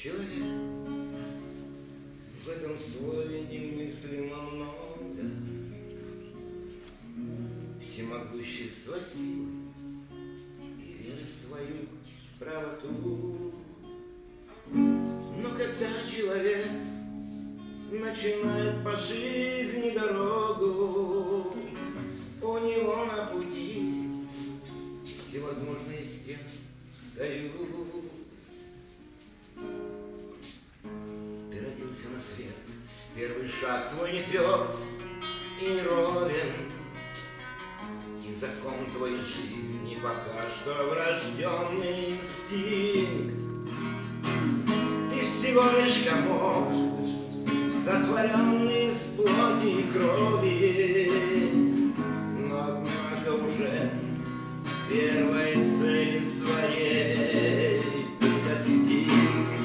Человек, в этом слове немыслимо много всемогущества силы и веры в свою правоту. Но когда человек начинает по жизни дорогу, у него на пути всевозможные стены встают. Ты родился на свет, первый шаг твой не тверд и не ровен, и закон твоей жизни пока что врожденный инстинкт. Ты всего лишь комок, сотворенный из плоти и крови, но однако уже первой цели своей ты достиг.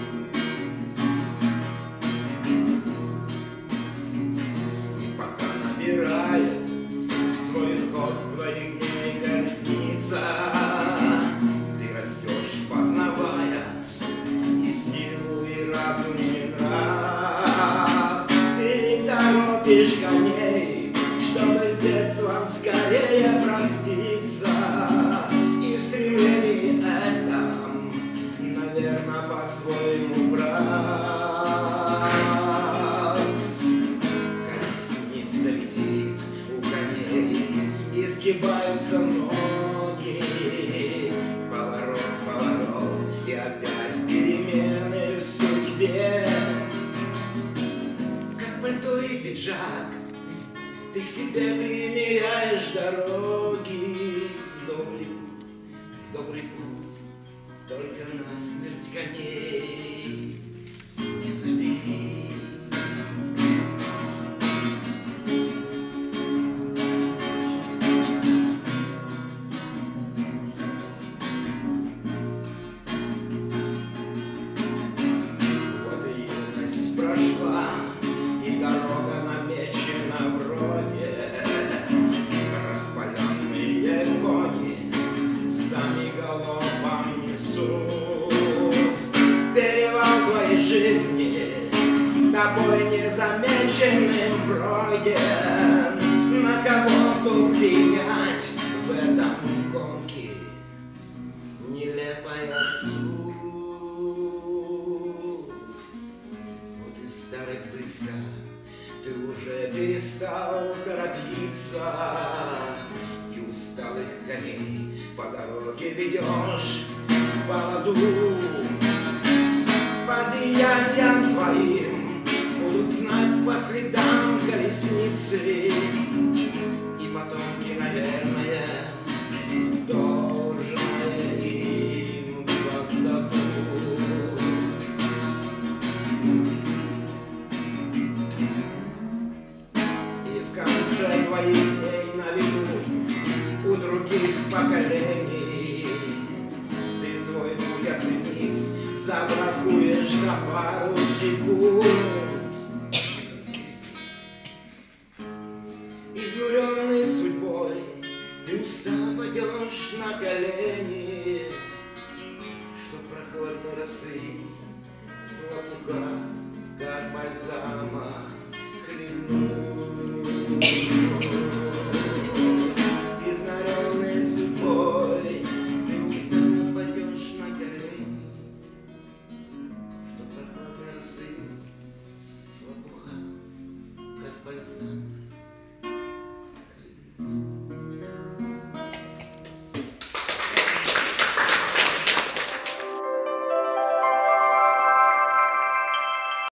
И пока набирает свой ход твоих дней колесница, ты растешь, познавая и силу, и разум, и нрав. Ты торопишь коней, чтобы с детством скорее проститься, и в стремлении этом, наверное, по-своему прав. Колесница летит у коней, изгибаются ноги, поворот, поворот, и опять перемены в судьбе. Как пальто и пиджак, ты к себе примеряешь дороги. Добрый путь, только на смерть коней не забей. Вот и юность прошла, и дорога намечена вроде. Распаленные кони сами галопом несут. Перевал твоей жизни тобой незамеченным пройден. На кого тут принять в этом гонке нелепая суть? Вот и старость близка, ты уже перестал торопиться, и усталых коней по дороге ведешь в поводу. По деяниям твоим будут знать по следам колесницы, и потомки, наверное, должное им воздадут. И в конце твоих дней на виду у других поколений ты свой путь оценив, забракуешь за пару секунд.